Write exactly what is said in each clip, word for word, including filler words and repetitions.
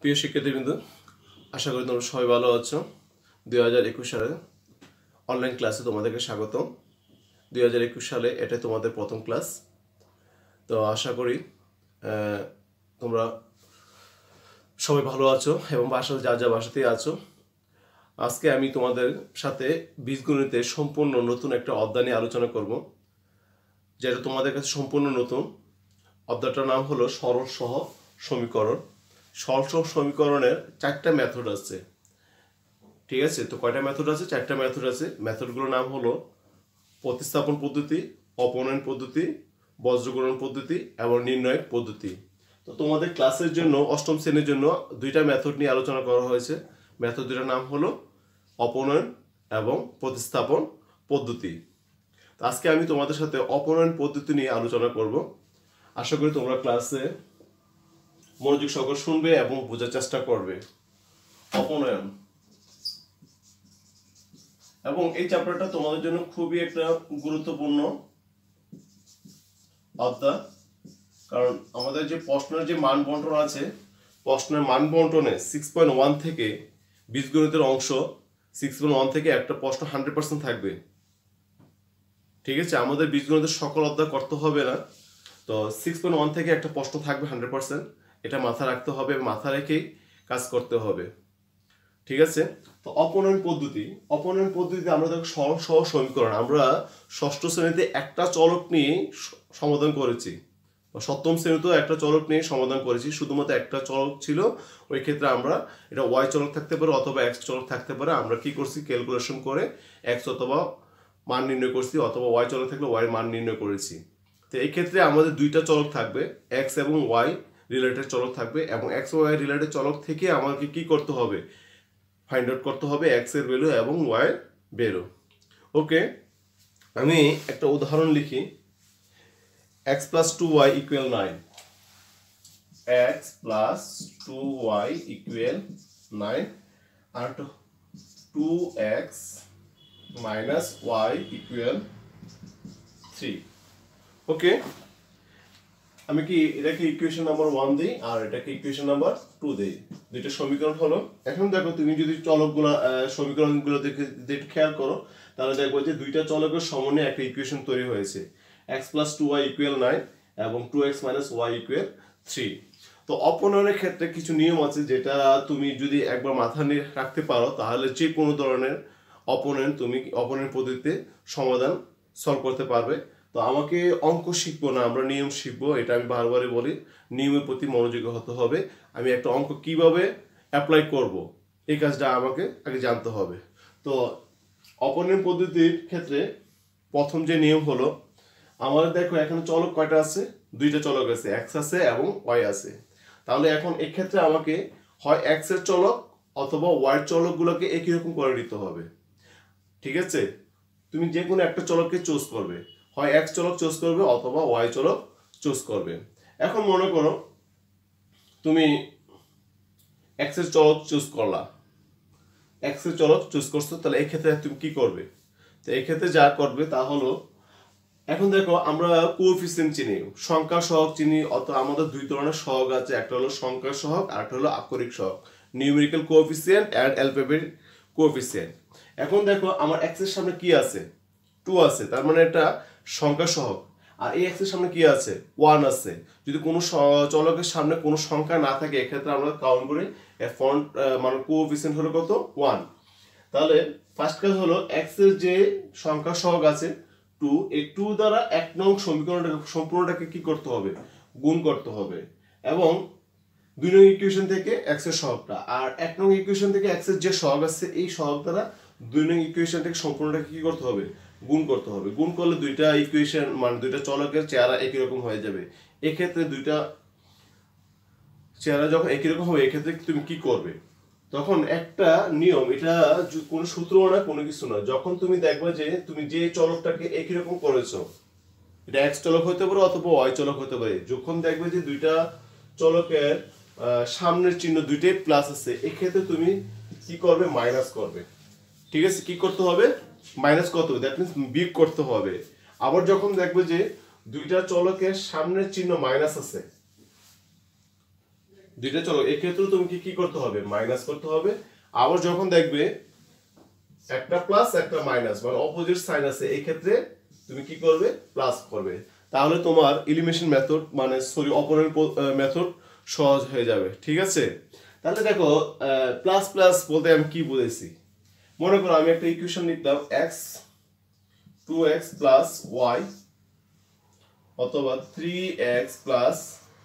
প্রিয় শিক্ষার্থীবৃন্দ, আশা করি তোমরা সবাই ভালো আছো। দুই হাজার একুশ সালে অনলাইন ক্লাসে তোমাদেরকে স্বাগত। দুই হাজার একুশ সালে এটা তোমাদের প্রথম ক্লাস। তো আশা করি তোমরা সবাই ভালো আছো এবং বাসা যা যা বাসাতেই আছো। আজকে আমি তোমাদের সাথে বীজগণিতের সম্পূর্ণ নতুন একটা অধ্যায় নিয়ে আলোচনা করব, যেটা তোমাদের কাছে সম্পূর্ণ নতুন। অধ্যায়টার নাম হলো সরল সহ সমীকরণ। সরল সহ সমীকরণের চারটা মেথড আছে, ঠিক আছে? তো কয়টা মেথড আছে? চারটা মেথড আছে। মেথডগুলোর নাম হলো প্রতিস্থাপন পদ্ধতি, অপনয়ন পদ্ধতি, বজ্রগুণন পদ্ধতি এবং নির্ণায়ক পদ্ধতি। তো তোমাদের ক্লাসের জন্য অষ্টম শ্রেণীর জন্য দুইটা মেথড নিয়ে আলোচনা করা হয়েছে। মেথড দুইটার নাম হলো অপনয়ন এবং প্রতিস্থাপন পদ্ধতি। তো আজকে আমি তোমাদের সাথে অপনয়ন পদ্ধতি নিয়ে আলোচনা করব। আশা করি তোমরা ক্লাসে মনোযোগ সহকারে শুনবে এবং বোঝার চেষ্টা করবে। অপনয়ন এবং এই চ্যাপ্টারটা তোমাদের জন্য খুবই একটা গুরুত্বপূর্ণ অধ্যায়, কারণ আমাদের যে প্রশ্নের যে মান বন্টন আছে, প্রশ্নের মান বন্টনে সিক্স পয়েন্ট ওয়ান থেকে বীজগণিতের অংশ সিক্স পয়েন্ট ওয়ান থেকে একটা প্রশ্ন হান্ড্রেড পার্সেন্ট থাকবে, ঠিক আছে? আমাদের বীজগণিতের সকল অধ্যায় করতে হবে না, তো সিক্স পয়েন্ট ওয়ান থেকে একটা প্রশ্ন থাকবে হান্ড্রেড পার্সেন্ট। এটা মাথা রাখতে হবে, মাথা রেখেই কাজ করতে হবে, ঠিক আছে? তো অপনয়ন পদ্ধতি, অপনয়ন পদ্ধতিতে আমরা দেখো সরল সহ সমীকরণ। আমরা ষষ্ঠ শ্রেণীতে একটা চলক নিয়ে সমাধান করেছি, সপ্তম শ্রেণীতেও একটা চলক নিয়ে সমাধান করেছি। শুধুমাত্র একটা চলক ছিল, ওই ক্ষেত্রে আমরা এটা ওয়াই চলক থাকতে পারে অথবা এক্স চলক থাকতে পারে। আমরা কি করছি, ক্যালকুলেশন করে এক্স অথবা মান নির্ণয় করছি, অথবা ওয়াই চলক থাকলে ওয়াই মান নির্ণয় করেছি। তো এই ক্ষেত্রে আমাদের দুইটা চলক থাকবে, এক্স এবং ওয়াই রিলেটেড চলক থাকবে, এবং এক্স ওয়াই রিলেটেড চলক থেকে আমাকে কি করতে হবে, ফাইন্ড আউট করতে হবে এক্স এর ভ্যালু এবং ওয়াই এর ভ্যালু। ওকে, আমি একটা উদাহরণ লিখি। X plus two y equal nine. X plus two y equal nine আর two x minus y equal three. Okay, আমি কি এটাকে ইকুয়েশন নাম্বার ওয়ান দিই আর এটাকে ইকুয়েশন নাম্বার টু দিই। দুইটা সমীকরণ হলো। এখন দেখো, তুমি যদি চলকগুলো সমীকরণগুলো দেখে একটু খেয়াল করো, তাহলে দেখবো যে দুইটা চলকের সমন্বয়ে একটা ইকুয়েশন তৈরি হয়েছে। X plus two y equal nine এবং two x minus y equal three. তো অপনয়নের ক্ষেত্রে কিছু নিয়ম আছে, যেটা তুমি যদি একবার মাথা নিয়ে রাখতে পারো, তাহলে যে কোনো ধরনের অপনয়ন তুমি অপনয়ন পদ্ধতিতে সমাধান সলভ করতে পারবে। তো আমাকে অঙ্ক শিখবো না, আমরা নিয়ম শিখবো, এটা আমি বারবারই বলি। নিয়মের প্রতি মনোযোগী হতে হবে। আমি একটা অঙ্ক কিভাবে অ্যাপ্লাই করব, এই কাজটা আমাকে আগে জানতে হবে। তো অপনয়ন পদ্ধতির ক্ষেত্রে প্রথম যে নিয়ম হলো, আমাদের দেখো এখানে চলক কয়টা আছে? দুইটা চলক আছে, এক্স আছে এবং ওয়াই আছে। তাহলে এখন এক্ষেত্রে আমাকে হয় এক্স এর চলক অথবা ওয়াই এর চলকগুলোকে একই রকম করে নিতে হবে, ঠিক আছে? তুমি যে কোনো একটা চলককে চুজ করবে, হয় এক্স চলক চুজ করবে অথবা ওয়াই চলক চুজ করবে। এখন মনে করো তুমি এক্স এর চলক চুজ করলা, এক্স এর চলক চুজ করছো, তাহলে এই ক্ষেত্রে তুমি কি করবে? তো এই ক্ষেত্রে যা করবে তা হলো, এখন দেখো আমরা কোএফিসিয়েন্ট চিনি, সংখ্যা সহগ চিনি। অথবা আমাদের দুই ধরনের সহগ আছে, একটা হলো সংখ্যা সহগ আর একটা হলো আকরিক সহগ, numerical coefficient and alphabetic coefficient. এখন দেখো আমার এক্স এর সামনে কি আছে? টু আছে, তার মানে এটা সংখ্যা সহগ। আর এই এক্স এর সামনে কি আছে? ওয়ান আছে। যদি কোনো চলকের সামনে কোনো সংখ্যা না থাকে, এক্ষেত্রে আমরা কাউন্ট করি ফন্ট মানে কোএফিসিয়েন্ট হলো কত? ওয়ান। তাহলে ফার্স্ট কাজ হলো এক্স এর যে সংখ্যা সহগ আছে টু, এই টু দ্বারা এক নং সমীকরণটাকে সম্পূর্ণটাকে কি করতে হবে? গুণ করতে হবে। এবং দুই নং ইকুয়েশন থেকে এক্স এর সহগটা, আর এক নং ইকুয়েশন থেকে এক্স এর যে সহগ আছে, এই সহগ দ্বারা দুই নং ইকুয়েশন থেকে সম্পূর্ণটাকে কি করতে হবে? গুণ করতে হবে। গুণ করলে দুইটা ইকুয়েশন মানে দুইটা চলকের চেহারা একই রকম হয়ে যাবে। এক্ষেত্রে দুইটা চেহারা যখন একই রকম হবে, এক্ষেত্রে তুমি কি করবে? তখন একটা নিয়ম, এটা কোনো সূত্র না, কোনো কিছু না। যখন তুমি দেখবে যে তুমি যে চলকটাকে একই রকম করেছো, এটা এক্স চলক হতে পারে অথবা ওয়াই চলক হতে পারে, যখন দেখবে যে দুইটা চলকের সামনের চিহ্ন দুইটাই প্লাস আছে, এক্ষেত্রে তুমি কি করবে? মাইনাস করবে, ঠিক আছে? কি করতে হবে? মাইনাস করতে হবে, দ্যাট মিনস বিয়োগ করতে হবে। আবার যখন দেখবে যে দুইটা চলকের সামনের চিহ্ন মাইনাস আছে, দুইটা চলক, এক্ষেত্রে তুমি কি কি করতে হবে, মাইনাস করতে হবে। আবার যখন দেখবে একটা প্লাস একটা মাইনাস মানে অপোজিট সাইন আছে, এই ক্ষেত্রে তুমি কি করবে, প্লাস করবে। তাহলে তোমার এলিমিনেশন মেথড মানে সরি অপোনেন্ট মেথড সহজ হয়ে যাবে। ঠিক আছে, তাহলে দেখো প্লাস প্লাস বলতে আমি কি বুঝেছি। মনে করো আমি একটা ইকুয়েশন লিখলাম x two x plus y অথবা three x plus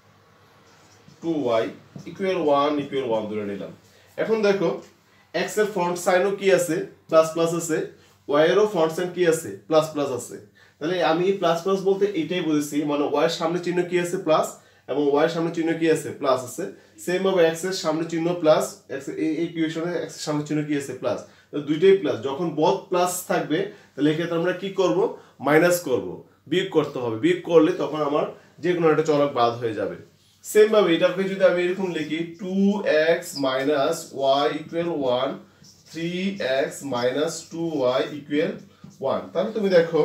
two y equal one equal one ধরে নিলাম। এখন দেখো এক্স এর ফ্রন্ট সাইনও কি আছে, প্লাস প্লাস আছে, ওয়াই এরও ফ্রন্ট সাইন কি আছে, প্লাস প্লাস আছে। তাহলে আমি প্লাস প্লাস বলতে এটাই বুঝেছি, মানে ওয়াই এর সামনে চিহ্ন কি আছে, প্লাস, এবং ওয়াই এর সামনে চিহ্ন কি আছে, প্লাস আছে। সেম ভাবে এক্স এর সামনে চিহ্ন প্লাস, এক্স এই ইকুয়েশনে এক্স এর সামনে চিহ্ন কি আছে, প্লাস। তো দুইটাই প্লাস, যখন বোথ প্লাস থাকবে তাহলে এক্ষেত্রে আমরা কি করব, মাইনাস করব, বিয়োগ করতে হবে। বিয়োগ করলে তখন আমার যে কোনো একটা চলক বাদ হয়ে যাবে। সেম ভাবে এটাকে যদি আমি এরকম লিখি two x minus y equal one, three x minus two y equal one, তাহলে তুমি দেখো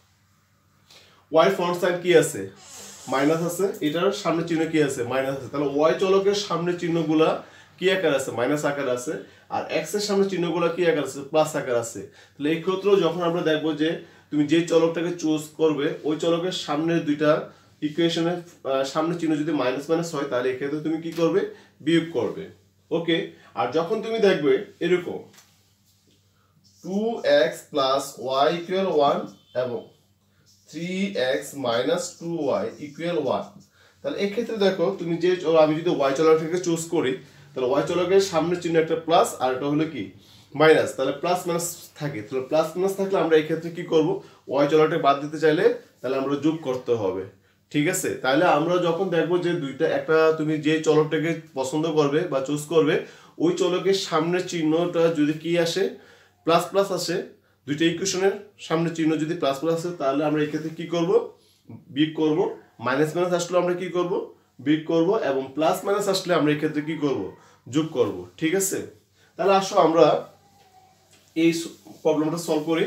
ওয়াই ফ্রন্ট সাইড কি আছে, মাইনাস আছে, এটার সামনে চিহ্ন কি আছে, মাইনাস আছে। তাহলে ওয়াই চলকের সামনে চিহ্নগুলা কি আকার আছে, মাইনাস আকার আছে, আর এক্স এর সামনে চিহ্নগুলা কি আকার আছে, প্লাস আকার আছে। তাহলে এই ক্ষেত্রেও যখন আমরা দেখবো যে তুমি যে চলকটাকে চুজ করবে ওই চলকের সামনের দুইটা ইকুয়েশনের সামনে চিহ্ন যদি মাইনাস মাইনাস হয় তাহলে এক্ষেত্রে তুমি কি করবে, বিয়োগ করবে। ওকে, আর যখন তুমি দেখবে এরকম two x plus y equal one এবং three x minus two y equal one, তাহলে এক্ষেত্রে দেখো তুমি যে আমি যদি ওয়াই চলকটাকে চুজ করি তাহলে ওয়াই চলকের সামনের চিহ্ন একটা প্লাস আর এটা হলো কি মাইনাস, তাহলে প্লাস মাইনাস থাকে। তাহলে প্লাস মাইনাস থাকলে আমরা এই ক্ষেত্রে কি করব, ওয়াই চলকটাকে বাদ দিতে চাইলে তাহলে আমরা যোগ করতে হবে। ঠিক আছে, তাহলে আমরা যখন দেখবো যে দুইটা একটা তুমি যে চলকটাকে পছন্দ করবে বা চুজ করবে ওই চলকের সামনের চিহ্নটা যদি কি আসে, প্লাস প্লাস আসে, দুইটা ইকুয়েশনের সামনের চিহ্ন যদি প্লাস প্লাস আসে তাহলে আমরা এই ক্ষেত্রে কি করব, বিয়োগ করব। মাইনাস মাইনাস আসলে আমরা কি করব, বিয়োগ করব, এবং প্লাস মাইনাস আসলে আমরা এই ক্ষেত্রে কি করব, যোগ করব। ঠিক আছে, তাহলে আসো আমরা এই প্রবলেমটা সলভ করি।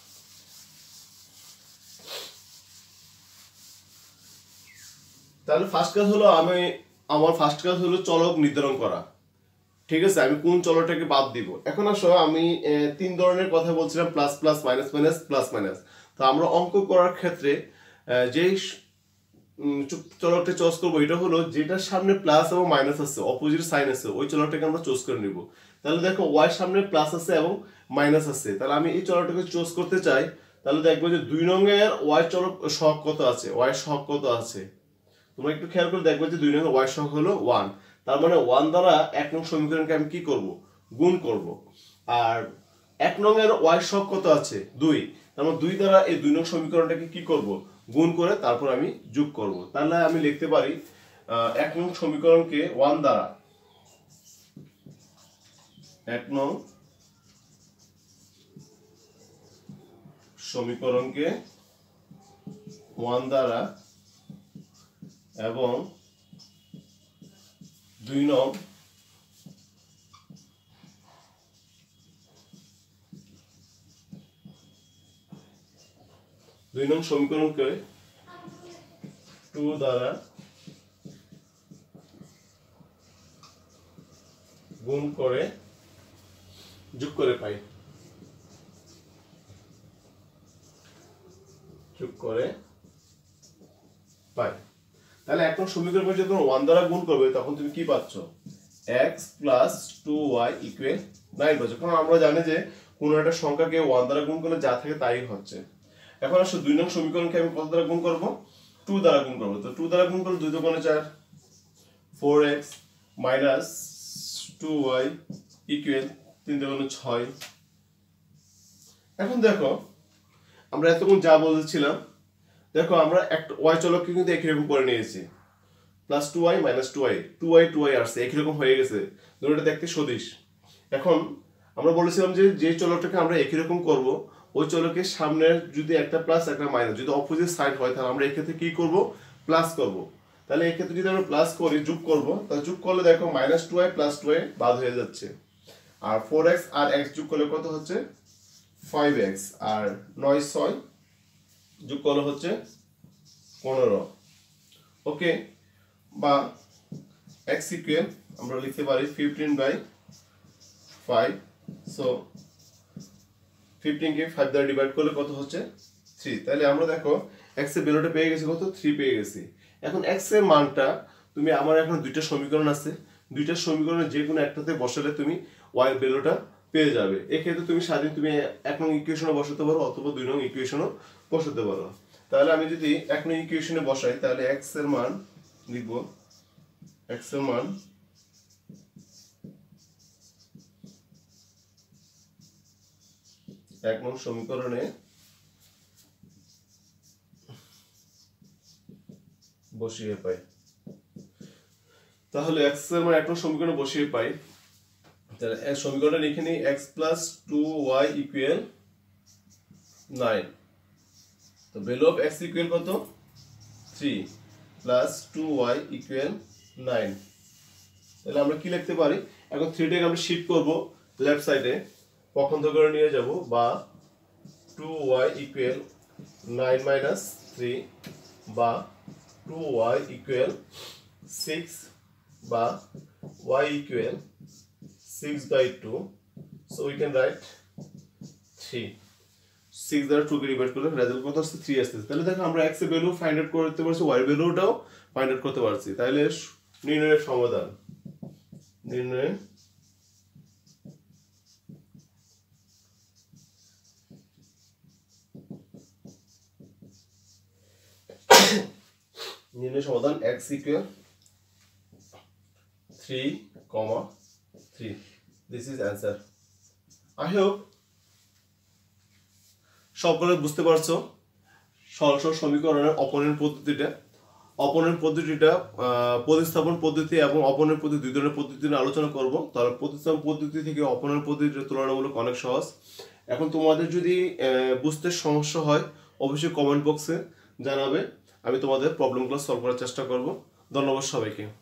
তাহলে ফার্স্ট কাজ হলো আমি আমার ফার্স্ট কাজ হলো চলক নির্ধারণ করা। ঠিক আছে, আমি কোন চলকটাকে বাদ দিব। এখন আসো আমি তিন ধরনের কথা বলছিলাম, plus plus, minus minus, plus minus. তো আমরা অঙ্ক করার ক্ষেত্রে যেই চলকটা চয়েস করবো এটা হলো যেটার সামনে প্লাস এবং মাইনাস আছে, অপোজিট সাইন আছে, ওই চলকটাকে আমরা চুজ করে নিব। তাহলে দেখো ওয়াই সামনে প্লাস আছে এবং মাইনাস আছে, তাহলে আমি এই চলকটাকে চুজ করতে চাই। তাহলে দেখবো যে দুই রঙের ওয়াই চলক সহগ কত আছে, ওয়াই সহগ কত আছে, তোমরা একটু খেয়াল করে দেখবে যে দুই রঙের ওয়াই সহগ হলো ওয়ান। তার মানে ওয়ান দ্বারা এক নং সমীকরণকে আমি কি করব, গুণ করব। আর এক নংয়ের ওয়াই সহগ কত আছে, দুই, তার মানে দুই দ্বারা এই দুই নং সমীকরণটাকে কি করব, গুণ করে তারপর আমি যোগ করব। তাহলে আমি লিখতে পারি এক নং সমীকরণকে ওয়ান দ্বারা, এক নং সমীকরণকে ওয়ান দ্বারা এবং দুই নং দুই নং সমীকরণকে টু দ্বারা গুণ করে যোগ করে পাই, যোগ করে পাই। তাহলে এক নং সমীকরণকে যখন ওয়ান দ্বারা গুণ করবে তখন তুমি কি পাচ্ছ, x plus two y equal nine পাচ্ছ। কারণ আমরা জানি যে কোনো একটা সংখ্যাকে ওয়ান দ্বারা গুণ করলে যা থাকে তাই হচ্ছে। এখন আসলে দুই নং সমীকরণকে আমি কত দ্বারা গুণ করবো, টু দ্বারা গুণ করবো। তো টু দ্বারা গুণ করলে দুই দোকানে চার, four x minus two y equal তিন দোকানে ছয়। এখন দেখো আমরা এতক্ষণ যা বলছিলাম, দেখো আমরা একটা ওয়াই চলককে কিন্তু একই রকম করে নিয়েছি, plus two y minus two y, two y two y আসছে, একই রকম হয়ে গেছে, দুটোটা দেখতে সদিশ। এখন আমরা বলেছিলাম যে যে চলকটাকে আমরা একই রকম করব ওই চলকের সামনে যদি একটা প্লাস একটা মাইনাস যদি অপোজিট সাইড হয় তাহলে আমরা এক্ষেত্রে কি করব, প্লাস করব। তাহলে এক্ষেত্রে যদি আমরা প্লাস করি, যোগ করব, তাহলে যোগ করলে দেখো minus two y plus two y বাদ হয়ে যাচ্ছে, আর ফোর এক্স আর এক্স যোগ করলে কত হচ্ছে, ফাইভ এক্স, আর নয় ছয় যোগ করলে হচ্ছে পনেরো। ওকে, বা x ইকুয়াল আমরা লিখতে পারি fifteen by five. So fifteen কে ফাইভ দ্বারা ডিভাইড করলে কত হচ্ছে থ্রি। তাহলে আমরা দেখো x এর ভ্যালুটা পেয়ে গেছি কত, থ্রি পেয়ে গেছি। এখন x এর মানটা তুমি, আমার এখন দুইটা সমীকরণ আছে, দুইটা সমীকরণের যে কোনো একটাতে বসালে তুমি y এর ভ্যালুটা পেয়ে যাবে। এক্ষেত্রে তুমি স্বাধীন তুমি এক নং ইকুয়েশনে বসাতে পারো অথবা দুই নং ইকুয়েশনও বসাতে পারো। তাহলে আমি যদি এক নং ইকুয়েশনে বসাই তাহলে x এর মান লিখব, x এর মান এক নং সমীকরণে বসিয়ে পাই। তাহলে x এর মান এক নং সমীকরণে বসিয়ে পাই। তাহলে এই সমীকরণটা লিখে নিই, x plus two y equal nine. তো ভ্যালু অফ x ইকুয়াল কত, three plus two y equal nine. তাহলে আমরা কি লিখতে পারি, এখন থ্রিটাকে আমরা শিফট করব লেফট সাইডে, পক্ষান্তর করে নিয়ে যাব, বা two y equal nine minus three, বা টু ওয়াই ইকুয়াল সিক্স, বা y equal six by two, so we can write three. six দ্বারা two কে ডিভাইড করলে রেজাল্ট কত আসছে, থ্রি আসছে। তাহলে দেখো আমরা x এর ভ্যালু ফাইন্ড আউট করতে পারছি, y এর ভ্যালুটাও ফাইন্ড আউট করতে পারছি। তাহলে নির্ণয়ের সমাধান, নির্ণয় নির্ণয় সমাধান x equal three comma three. This is answer. I hope সকলে বুঝতে পারছো সরল সমীকরণের অপনয়ন পদ্ধতিটা। অপনয়ন পদ্ধতিটা প্রতিস্থাপন পদ্ধতি এবং অপনয়ন পদ্ধতি দুই ধরনের পদ্ধতি নিয়ে আলোচনা করব। তাহলে প্রতিস্থাপন পদ্ধতি থেকে অপনয়ন পদ্ধতিটা তুলনামূলক অনেক সহজ। এখন তোমাদের যদি বুঝতে সমস্যা হয় অবশ্যই কমেন্ট বক্সে জানাবে, আমি তোমাদের প্রবলেমগুলো সলভ করার চেষ্টা করব। ধন্যবাদ সবাইকে।